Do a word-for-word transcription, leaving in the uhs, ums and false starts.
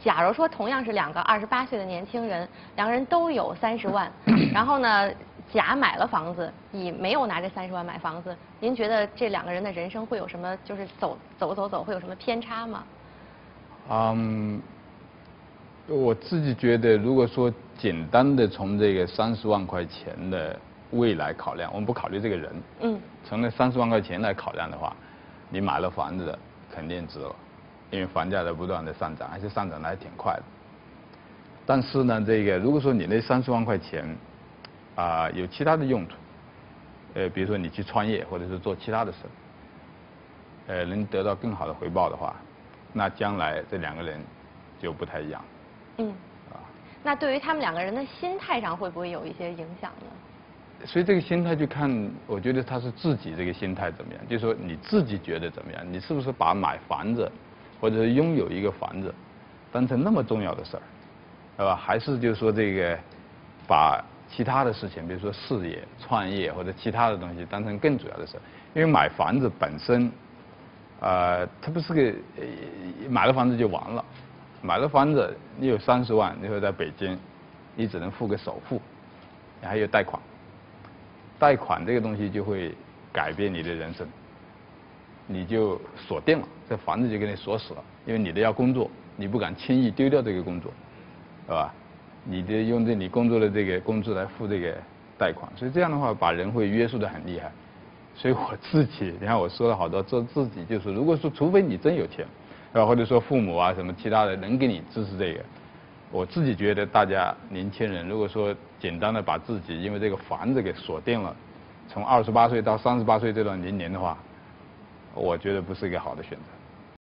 假如说同样是两个二十八岁的年轻人，两个人都有三十万，然后呢，甲买了房子，乙没有拿这三十万买房子，您觉得这两个人的人生会有什么，就是走走走走会有什么偏差吗？ 嗯，我自己觉得，如果说简单的从这个三十万块钱的未来考量，我们不考虑这个人，嗯，从那三十万块钱来考量的话，你买了房子的肯定值了。因为房价在不断的上涨，而且上涨的还挺快的。但是呢，这个如果说你那三十万块钱啊、呃、有其他的用途，呃，比如说你去创业或者是做其他的事，呃，能得到更好的回报的话，那将来这两个人就不太一样。 嗯。啊。那对于他们两个人的心态上会不会有一些影响呢？ 所以这个心态就看，我觉得他是自己这个心态怎么样，就是说你自己觉得怎么样，你是不是把买房子或者是拥有一个房子当成那么重要的事儿，是吧？还是就是说这个把其他的事情，比如说事业、创业或者其他的东西当成更主要的事儿？因为买房子本身，呃，它不是个呃买了房子就完了，买了房子你有三十万，你说在北京，你只能付个首付，你还有贷款，贷款这个东西就会改变你的人生。你就锁定了，这房子就给你锁死了，因为你的要工作，你不敢轻易丢掉这个工作，是吧？你得用这你工作的这个工资来付这个贷款，所以这样的话把人会约束得很厉害。所以我自己，你看我说了好多，做自己就是，如果说除非你真有钱，啊，或者说父母啊什么其他的能给你支持这个，我自己觉得大家年轻人如果说简单的把自己因为这个房子给锁定了，从二十八岁到三十八岁这段年龄的话。我觉得不是一个好的选择。